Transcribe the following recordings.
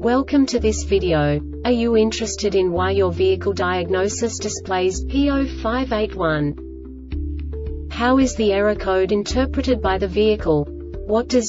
Welcome to this video. Are you interested in why your vehicle diagnosis displays P0581? How is the error code interpreted by the vehicle? What does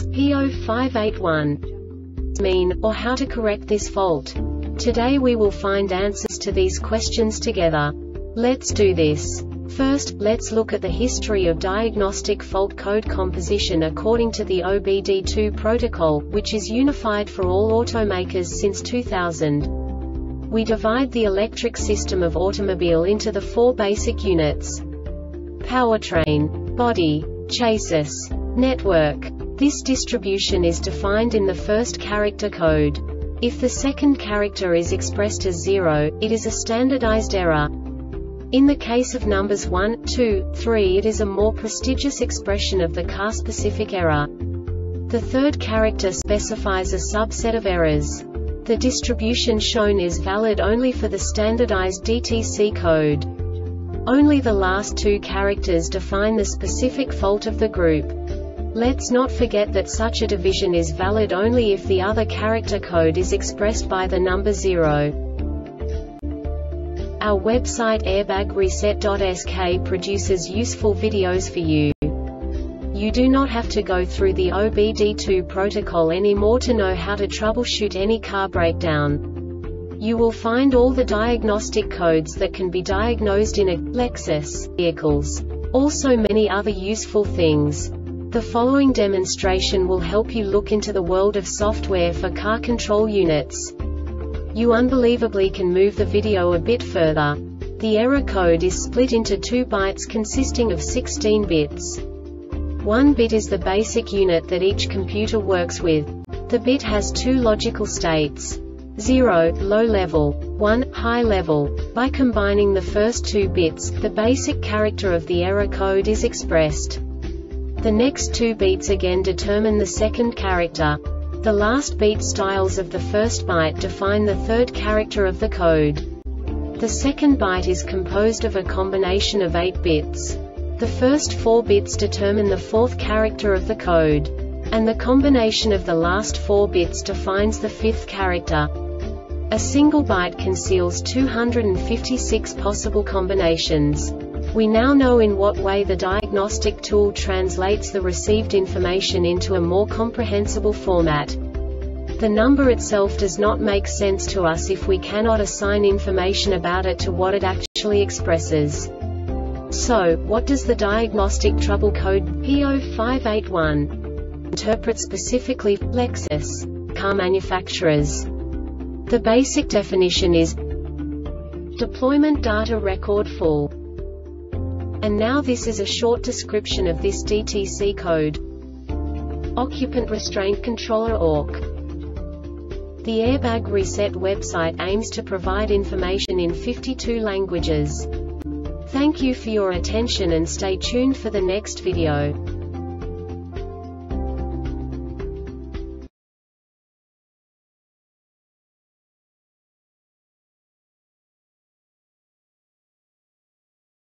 P0581 mean, or how to correct this fault? Today we will find answers to these questions together. Let's do this. First, let's look at the history of diagnostic fault code composition according to the OBD2 protocol, which is unified for all automakers since 2000. We divide the electric system of automobile into the four basic units: powertrain, body, chassis, network. This distribution is defined in the first character code. If the second character is expressed as 0, it is a standardized error. In the case of numbers 1, 2, 3, it is a more prestigious expression of the car-specific error. The third character specifies a subset of errors. The distribution shown is valid only for the standardized DTC code. Only the last two characters define the specific fault of the group. Let's not forget that such a division is valid only if the other character code is expressed by the number 0. Our website airbagreset.sk produces useful videos for you. You do not have to go through the OBD2 protocol anymore to know how to troubleshoot any car breakdown. You will find all the diagnostic codes that can be diagnosed in a Lexus vehicles. Also many other useful things. The following demonstration will help you look into the world of software for car control units. You unbelievably can move the video a bit further. The error code is split into 2 bytes consisting of 16 bits. 1 bit is the basic unit that each computer works with. The bit has 2 logical states: 0, low level, 1, high level. By combining the first 2 bits, the basic character of the error code is expressed. The next 2 beats again determine the second character. The last beat styles of the first byte define the third character of the code. The second byte is composed of a combination of 8 bits. The first 4 bits determine the fourth character of the code. And the combination of the last 4 bits defines the fifth character. A single byte conceals 256 possible combinations. We now know in what way the diagnostic tool translates the received information into a more comprehensible format. The number itself does not make sense to us if we cannot assign information about it to what it actually expresses. So, what does the diagnostic trouble code P0581 interpret specifically for Lexus car manufacturers? The basic definition is deployment data record full. And now this is a short description of this DTC code. Occupant Restraint Controller ORC. The Airbag Reset website aims to provide information in 52 languages. Thank you for your attention and stay tuned for the next video.